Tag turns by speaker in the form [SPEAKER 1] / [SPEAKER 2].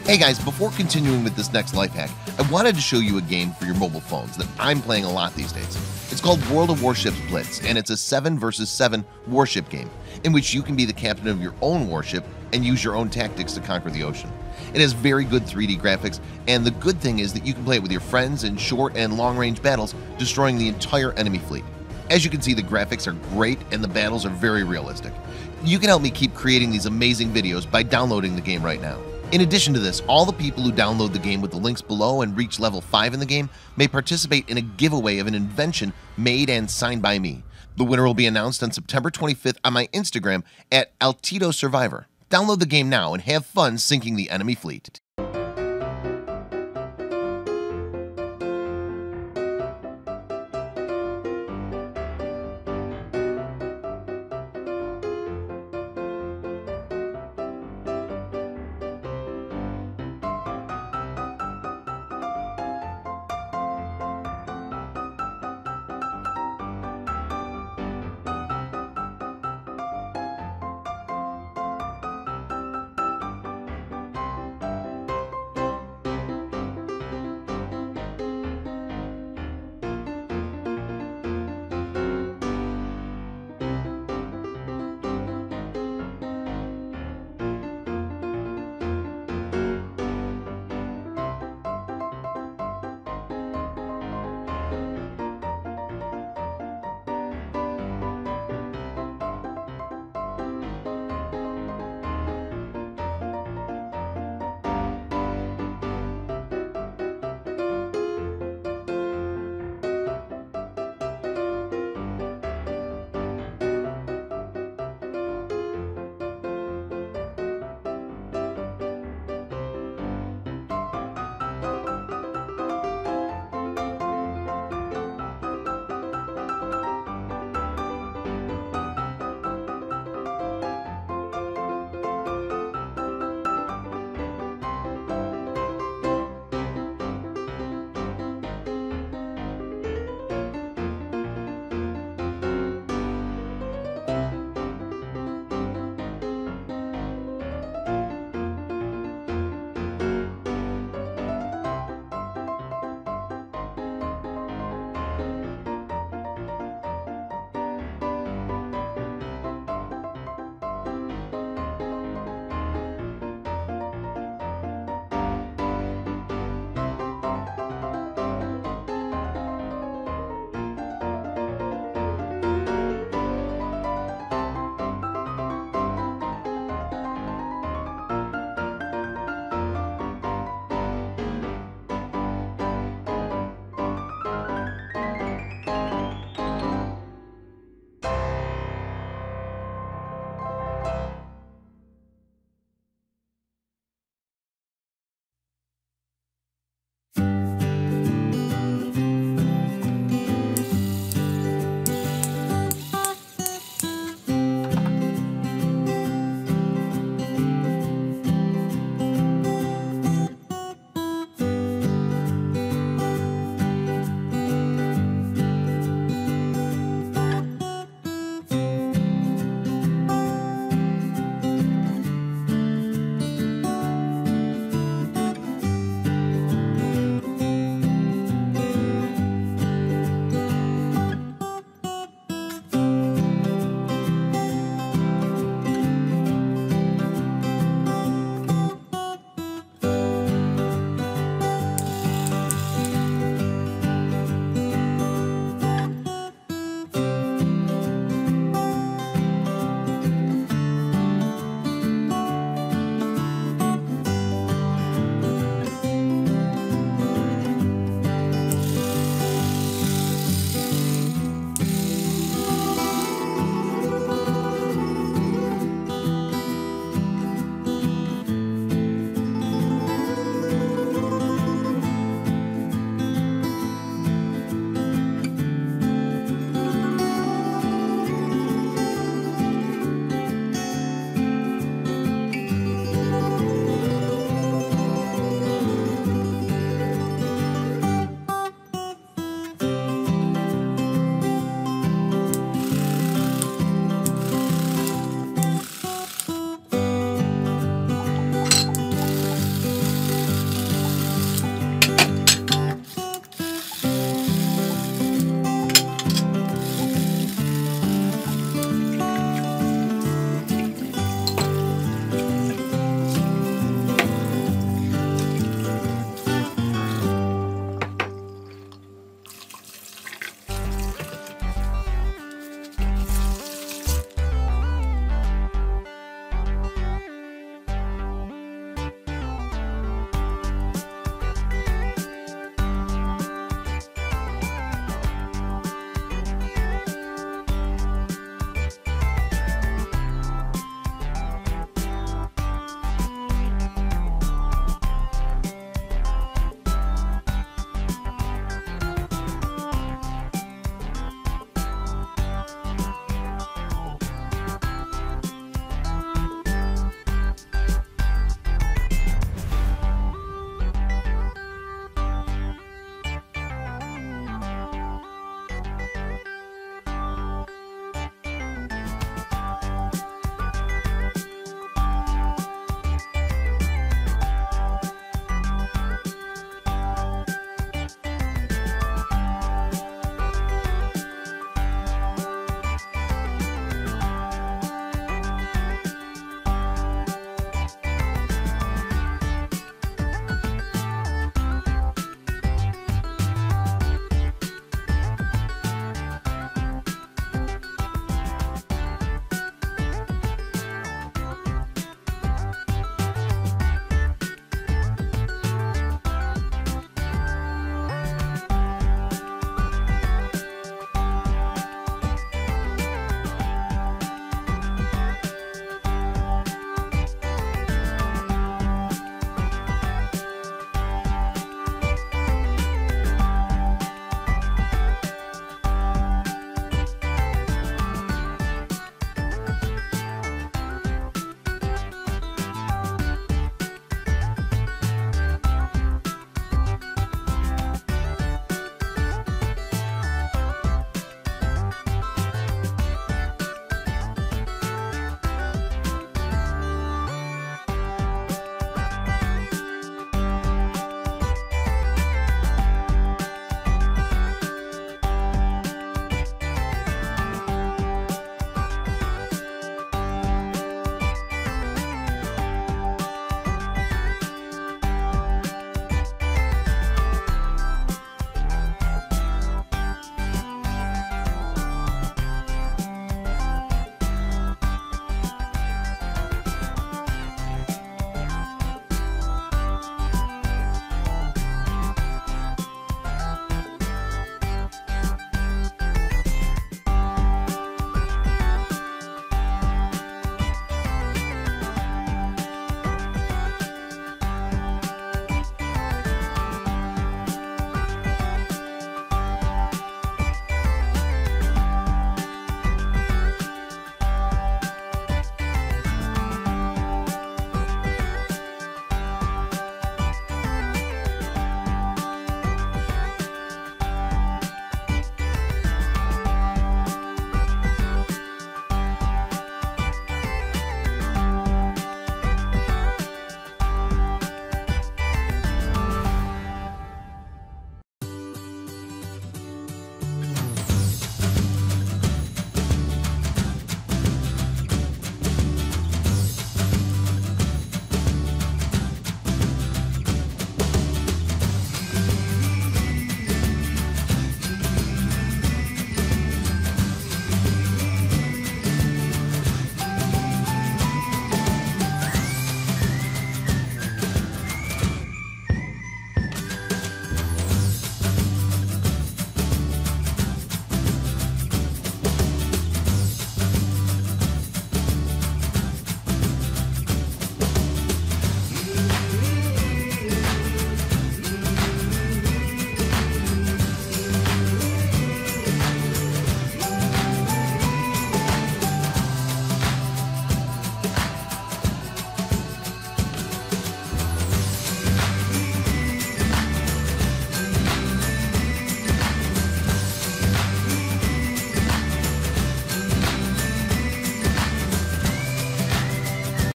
[SPEAKER 1] Hey guys, before continuing with this next life hack, I wanted to show you a game for your mobile phones that I'm playing a lot these days. It's called World of Warships Blitz, and it's a 7 versus 7 warship game in which you can be the captain of your own warship and use your own tactics to conquer the ocean. It has very good 3D graphics, and the good thing is that you can play it with your friends in short and long-range battles, destroying the entire enemy fleet. As you can see, the graphics are great and the battles are very realistic. You can help me keep creating these amazing videos by downloading the game right now. In addition to this, all the people who download the game with the links below and reach level 5 in the game may participate in a giveaway of an invention made and signed by me. The winner will be announced on September 25th on my Instagram at Altito Survivor. Download the game now and have fun sinking the enemy fleet.